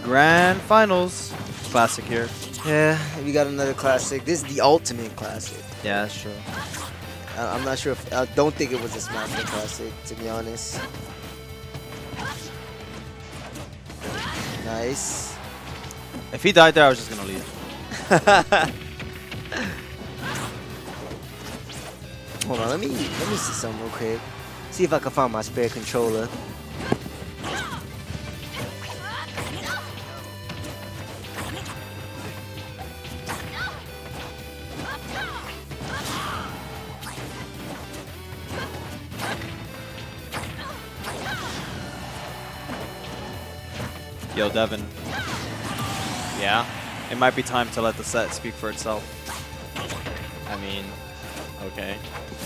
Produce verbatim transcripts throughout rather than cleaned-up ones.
grand finals. Classic here. Yeah, we got another classic. This is the ultimate classic. Yeah, that's true. I I'm not sure if I don't think it was a Smash Bros. Classic, to be honest. Nice. If he died there, I was just gonna leave. Hold on, let me let me see something real quick. See if I can find my spare controller. Yo, Devin. Yeah? It might be time to let the set speak for itself. I mean, okay.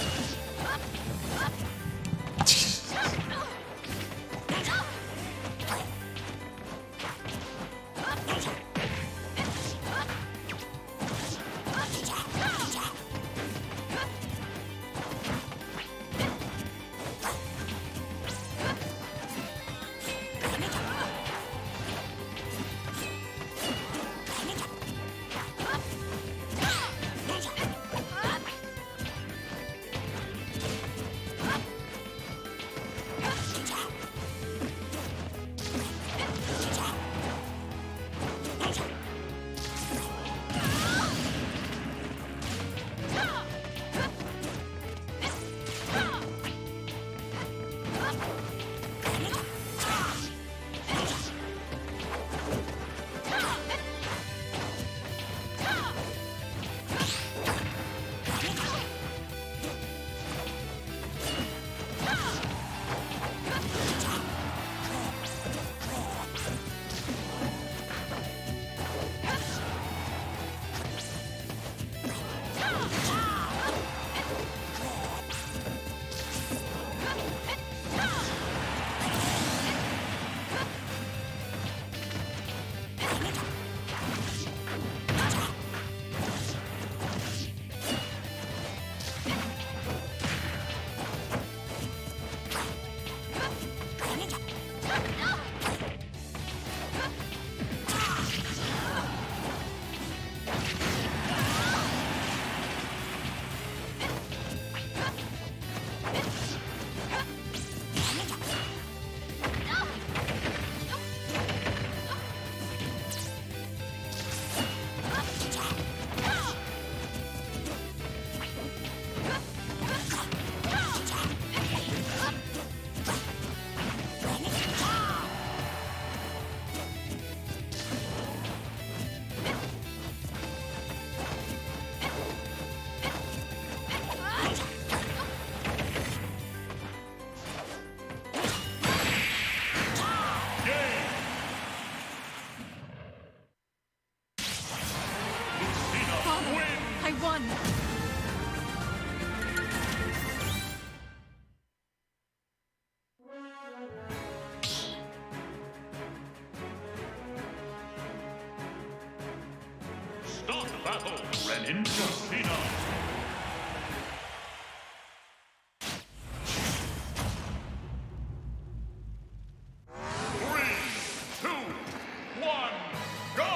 Start battle, Renin Justina. Three, two, one, go!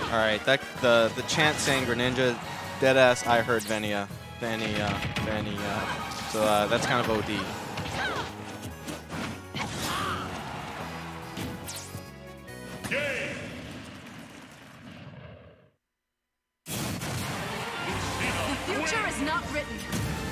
All right, that the the chant saying Greninja, deadass. I heard Venia, Venia, Venia. So uh, that's kind of O D. Game. The future is not written.